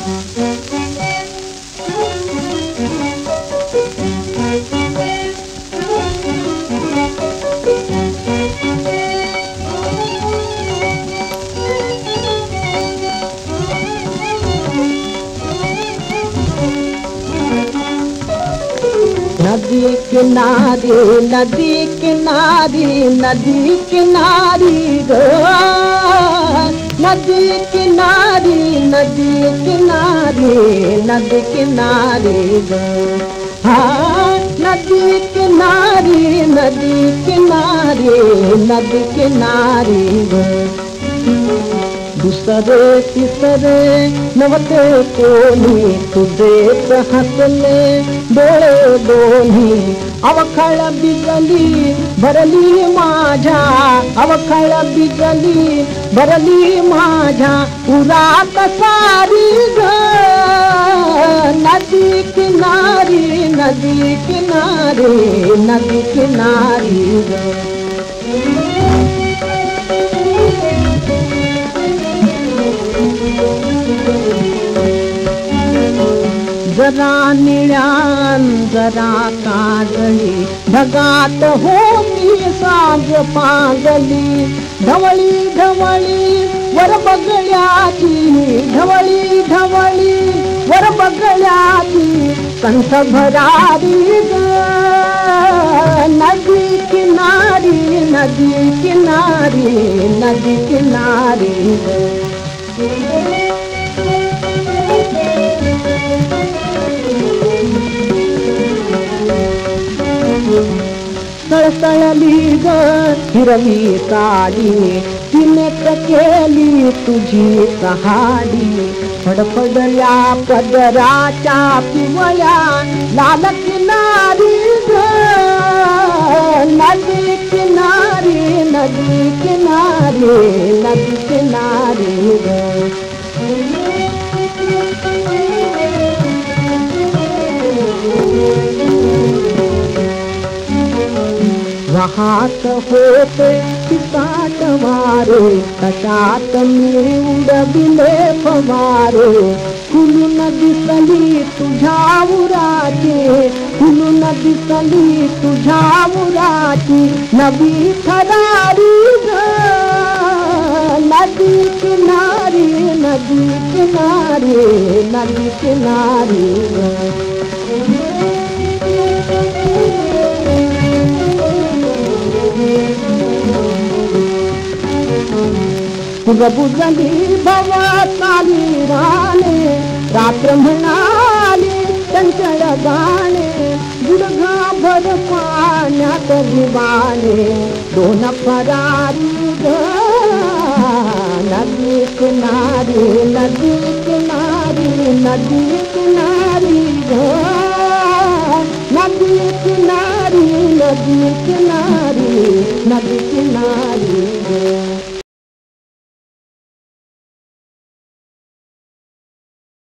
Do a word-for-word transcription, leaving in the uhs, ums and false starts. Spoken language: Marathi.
नदी किनारे नदी किनारे नदी किनारी गो नदी किनारे नदी किनारे नदी किनारे गो हाँ नदी किनारे नदी किनारे नदी किनारे गो दूसरे तीसरे नवते कोणी तुझे हसले डोळे दोन्ही अवखळ बिजली भरली माझ्या अवखळ बिजली भरली माझ्या उरात सारी ग नदी किनारी नदी किनारे नदी किनारी ग जरा निळ्यान जरा काजळी ढगात होती साज पागली ढवळी ढवळी वर बगळ्याची ढवळी ढवळी वर बगळ्याची कंठ भरारी ग नदी किनारी नदी किनारी नदी किनारी तळतळली ग हिरवी साडी तिने केली तुझी कहाणी फडफडल्या पदराच्या पिवळ्या लाल किनारी ग नदी किनारी नदी किनारी नदी किनारी ग राहत होते पिसाट मारे कशात मी उडविले फवारे खुलून दिसली तुझ्या उराची खुलून दिसली तुझ्या उराची नवी थरारी ग नदी किनारी नदी किनारी नदी किनारी ग बुजली भवताली राणे रात्र म्हणाली चंचल गाणे गुडघा भर पाण्यात दिवाणे दोन फरारी ग नदी किनारी नदी किनारी नदी किनारी ग नदी किनारी नदी किनारी नदी किनारी ग